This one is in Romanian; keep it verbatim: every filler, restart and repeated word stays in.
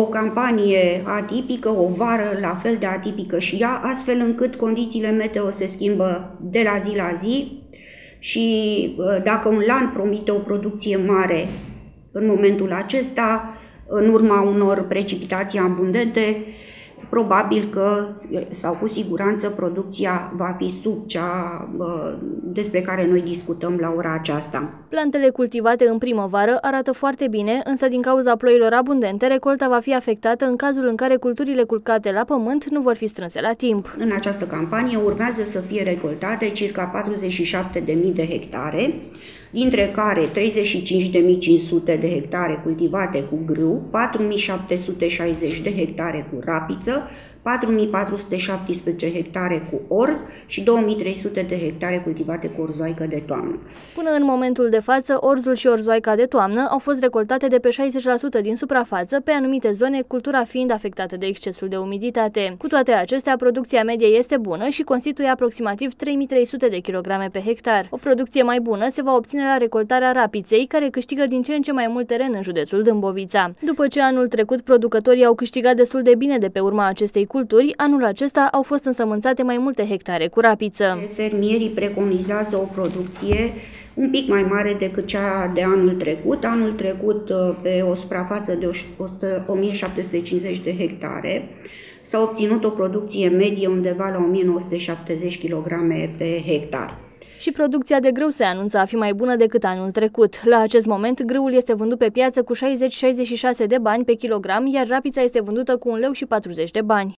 o campanie atipică, o vară la fel de atipică și ea, astfel încât condițiile meteo se schimbă de la zi la zi și dacă un lan promite o producție mare în momentul acesta, în urma unor precipitații abundente, probabil că, sau cu siguranță, producția va fi sub cea despre care noi discutăm la ora aceasta. Plantele cultivate în primăvară arată foarte bine, însă din cauza ploilor abundente, recolta va fi afectată în cazul în care culturile culcate la pământ nu vor fi strânse la timp. În această campanie urmează să fie recoltate circa patruzeci și șapte de mii de hectare, dintre care treizeci și cinci de mii cinci sute de hectare cultivate cu grâu, patru mii șapte sute șaizeci de hectare cu rapiță, patru mii patru sute șaptesprezece hectare cu orz și două mii trei sute de hectare cultivate cu orzoaică de toamnă. Până în momentul de față, orzul și orzoaica de toamnă au fost recoltate de pe șaizeci la sută din suprafață, pe anumite zone, cultura fiind afectată de excesul de umiditate. Cu toate acestea, producția medie este bună și constituie aproximativ trei mii trei sute de kilograme pe hectar. O producție mai bună se va obține la recoltarea rapiței, care câștigă din ce în ce mai mult teren în județul Dâmbovița. După ce anul trecut producătorii au câștigat destul de bine de pe urma acestei culturi, anul acesta au fost însămânțate mai multe hectare cu rapiță. Fermierii preconizează o producție un pic mai mare decât cea de anul trecut. Anul trecut, pe o suprafață de o mie șapte sute cincizeci de hectare, s-a obținut o producție medie undeva la o mie nouă sute șaptezeci de kilograme pe hectar. Și producția de grâu se anunță a fi mai bună decât anul trecut. La acest moment, grâul este vândut pe piață cu șaizeci șaizeci și șase de bani pe kilogram, iar rapița este vândută cu un leu și patruzeci de bani.